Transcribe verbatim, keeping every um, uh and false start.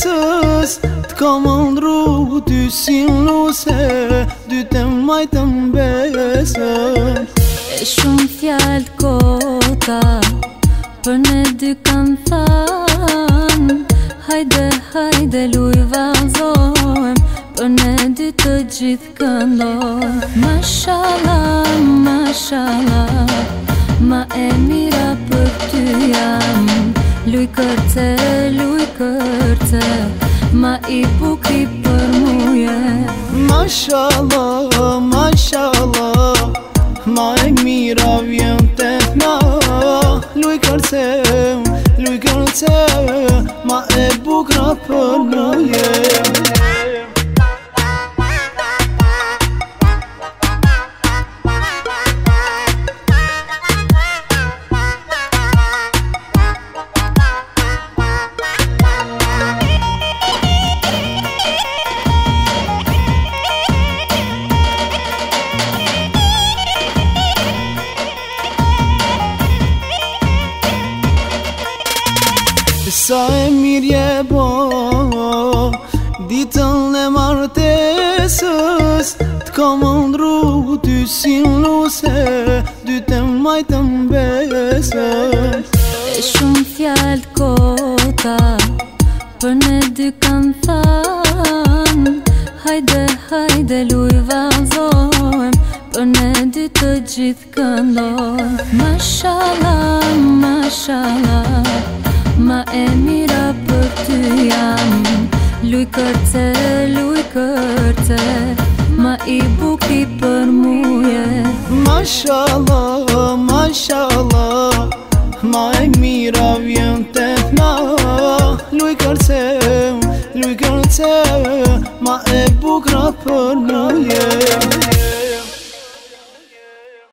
martesës t'ka mëndru ty si nuse, dy të majtë mbesën. E shumë fjallë kota për ne dy kanë thanë, hajde, hajde luj vazhojmë, për ne dy të gjithë këndojmë. Mashallah, mashallah, ma e mira për ty jam. Luj kërce, luj kërce, ma i bukri për muje. Mashallah, mashallah, ma e mira vjen të na. Luj kërce, luj kërce, ma e bukra për muje. Sa e mirë je bo ditën e martesës, t'ka mëndru ty si nuse, dy të majtë mbesën. E shumë fjallë kota për ne dy kanë thanë, hajde, hajde luj vazhojmë, për ne dy të gjithë këndojmë. Mashallah, mashallah, ma e mira për ty jam. Luj kërce, luj kërce, ma i bukri për muje. Mashallah, mashallah, ma e mira vjen të na. Luj kërce, luj kërce, ma e bukra për muje.